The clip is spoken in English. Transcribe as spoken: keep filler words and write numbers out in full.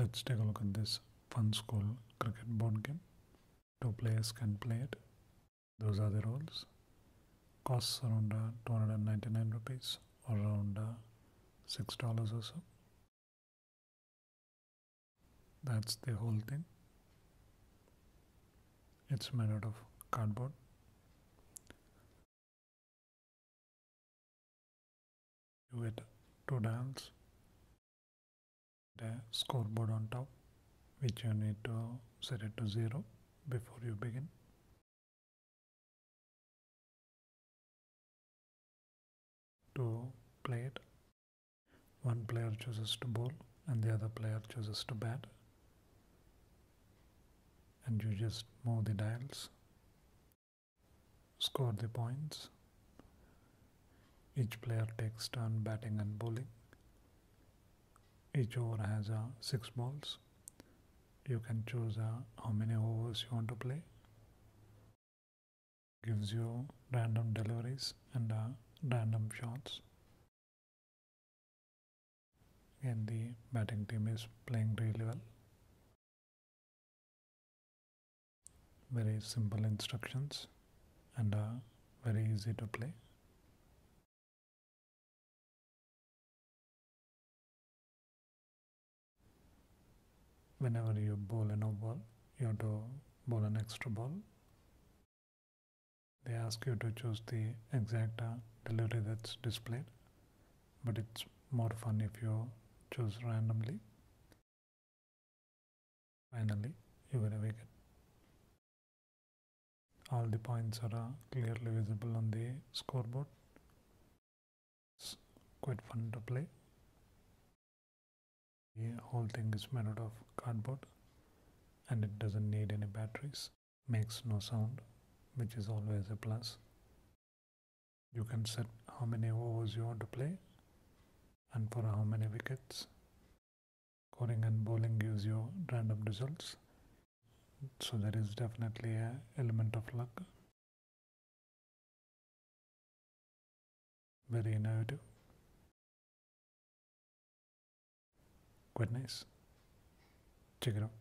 Let's take a look at this fun school cricket board game. Two players can play it. Those are the rules. Costs around uh, two hundred ninety-nine rupees or around uh, six dollars or so. That's the whole thing. It's made out of cardboard. You get two dials, the scoreboard on top, which you need to set it to zero before you begin. To play it, one player chooses to bowl and the other player chooses to bat, and you just move the dials, score the points. Each player takes turn batting and bowling. Each over has uh, six balls. You can choose uh, how many overs you want to play. Gives you random deliveries and uh, random shots. And the batting team is playing really well. Very simple instructions and uh, very easy to play. Whenever you bowl a no ball, you have to bowl an extra ball. They ask you to choose the exact uh, delivery that's displayed, but it's more fun if you choose randomly. Finally, you get a wicket. All the points are uh, clearly visible on the scoreboard. It's quite fun to play. The whole thing is made out of cardboard and it doesn't need any batteries. Makes no sound, which is always a plus. You can set how many overs you want to play and for how many wickets. Scoring and bowling gives you random results, so there is definitely an element of luck. Very innovative. Quite nice. Check it out.